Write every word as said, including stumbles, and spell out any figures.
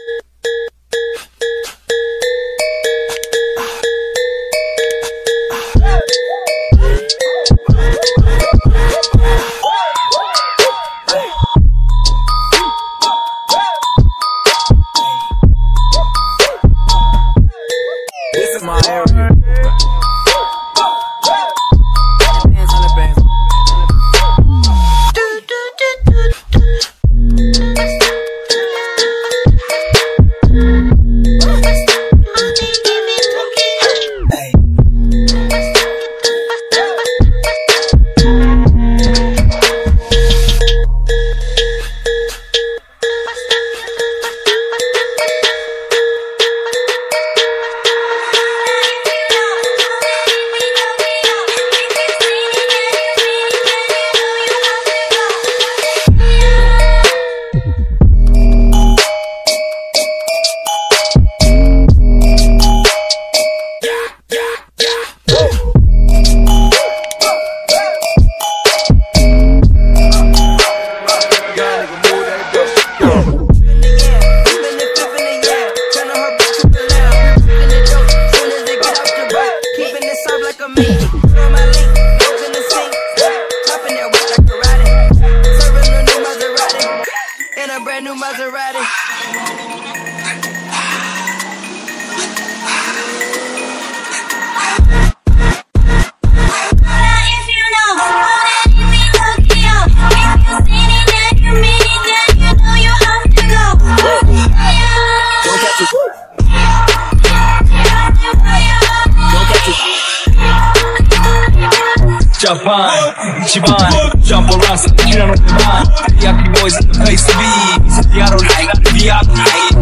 This is my area. Brand new Maserati. Jump on, Siobhan, jump around, you don't know the mind. The boys in the place to be. I don't like the V I P.